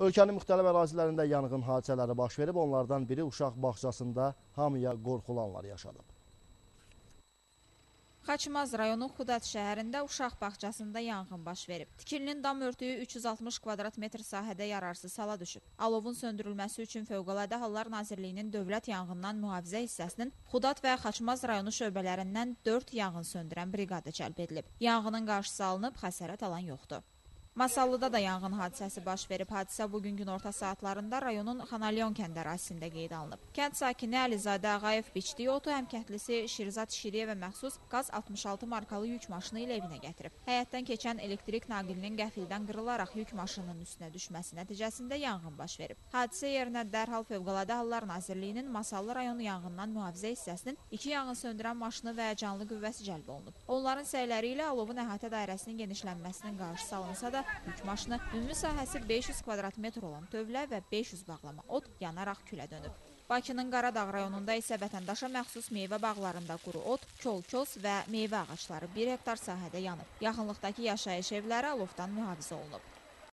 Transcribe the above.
Ölkənin müxtəlif ərazilərində yanğın hadisələri baş verib, onlardan biri uşaq bağçasında hamıya qorxulanlar yaşadıb. Xaçmaz rayonu Xudat şəhərində uşaq bağçasında yanğın baş verib. Tikilinin dam örtüyü 360 kvadrat metr sahədə yararsız hala düşüb. Alovun söndürülməsi üçün Fövqəladə Hallar Nazirliyinin Dövlət Yanğından Mühafizə hissəsinin Xudat və Xaçmaz rayonu şöbələrindən 4 yanğın söndürən briqada cəlb edilib. Yanğının qarşısı alınıb, xəsarət alan yoxdur. Masallıda da yanğın hadisəsi baş verib. Hadisə bugün günorta saatlarında rayonun Xanalyon kənd ərazisində qeydə alınıb. Kənd sakini Əlizadə Ağayev biçdiyi otu həmkəndlisi Şirzat Şiriyevə məxsus qaz 66 markalı yük maşını ilə evinə gətirib. Həyətdən keçən elektrik naqilinin qəfildən qırılaraq yük maşınının üstünə düşməsi nəticəsində yanğın baş verib. Hadisə yerinə dərhal Fövqəladə Hallar Nazirliyinin Masallı rayonu yanğından mühafizə hissəsinin 2 yanğın söndürən maşını və canlı qüvvəsi cəlb olunub. Onların səyləri ilə alovun əhatə dairəsinin genişlənməsinin qarşısı alınsa da, yük maşını ümumi sahəsi 500 kvadrat metr olan tövlə və 500 bağlama ot yanaraq külə dönüb. Bakının Qaradağ rayonunda isə vətəndaşa məxsus meyvə bağlarında quru ot, kol-kos və meyvə ağacları 1 hektar sahədə yanıb. Yaxınlıqdakı yaşayış evləri alovdan mühafizə olunub.